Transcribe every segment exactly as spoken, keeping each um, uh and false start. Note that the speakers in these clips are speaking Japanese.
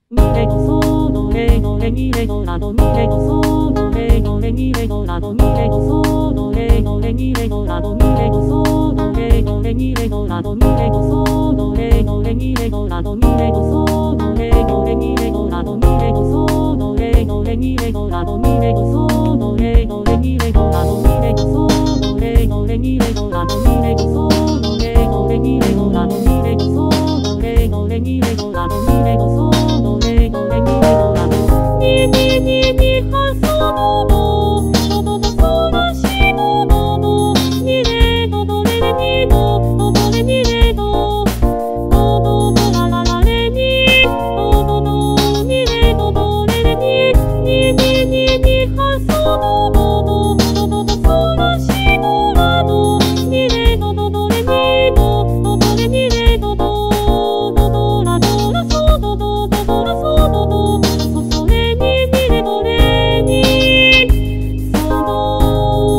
ミレドソドレドレミレドラドミレドソドレドレミレドラドミレドソドレドレミレドラドミレドソドレドレミレドラドミレドソドレドレミレドラドミレドソドレドレミレドラドミレドソドレドレミレドラドミレドソドレドレミレドラドミレドソドレドレミレドラドミレドソドレドレミレドラドミレドソドレドレミレドラドミレドソドレドレミレドラドミミミミハソドドドドソラシドドドミレドドレレミドドドレミレドドドドラララレミドドドミレドドレレミミミミミハソドドドドドソラシドラドミレドドドレミドドドレミレドドドドラドラソドドドドラソドドソソレミミレドレミソド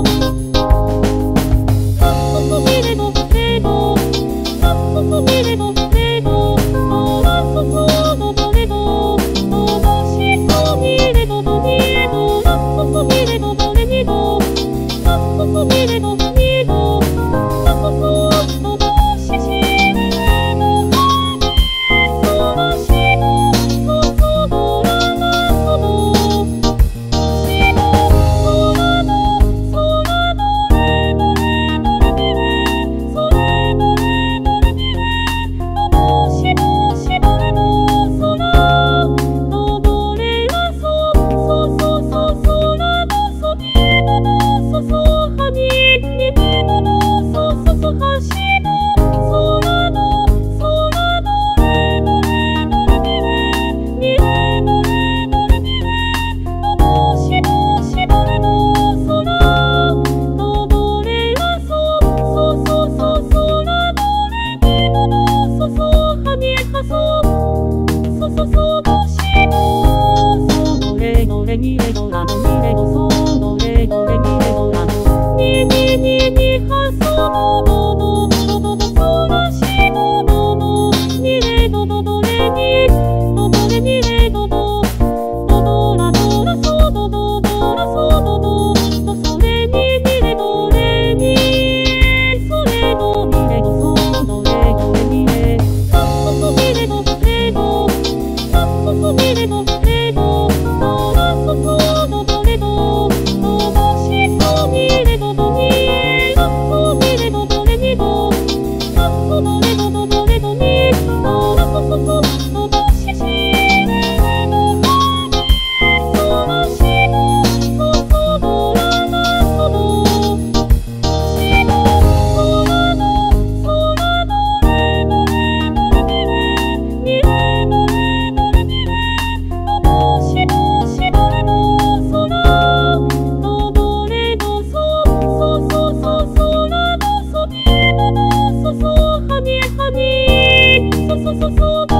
サソソミレドレドサソソミレドレドドラソソドドレドドドシソミレドドミドラソソミレドドレミドサソソミレドドミドサソソドドシシレドハミソラシドソソドララソドシドソラドソラドレドレドレミレソレドレドレミレドドシドシドレドソラドドレラソソソソソラドソミドドソソハミミミドドソソソハシドソラドソラドレドレドレミレミレドレドレミレドドシドシドレドソラドドレラソソソソソラドレミドドソソハミハソソソソドシドソドレドレミレドラドミレドソドレドレミレドラドミミミミハソドドドドドソラシドドドミレドドドレミドドレミレドドドドラドラソドドドラソドドドソレミミレドレミソレドミレドソドレドレミレサソソミレドレドサソソミレドレドドラソソドドレドドドシソミレドドミラソミレドドレミドサソドレドドドレドミドラソソソドドシシレドハミソラシドソソドララソドシドソラドソラドレドレドレミレミレドレドレミレドドシドシドレドソラドドレドソソソソソラドソミドドソソハミハミソソソソド